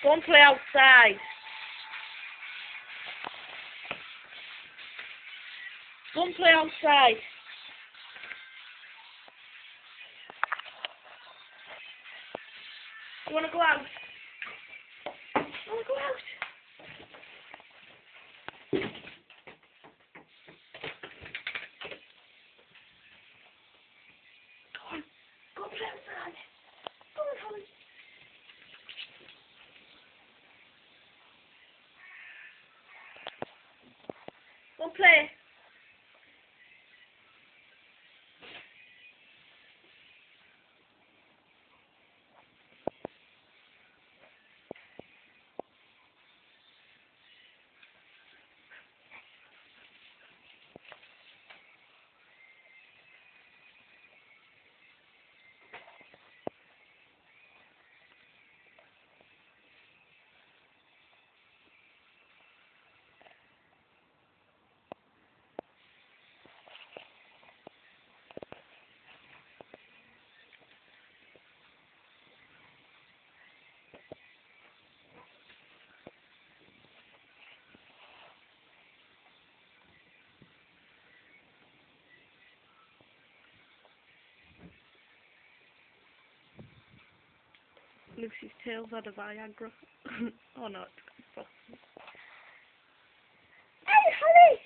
Go and play outside. Go and play outside. You want to go out? You want to go out? Go on. Go and play outside. Go on, Holly. Go and play. Lucy's tail's had a Viagra. Oh no, it's got a. Hey, Holly!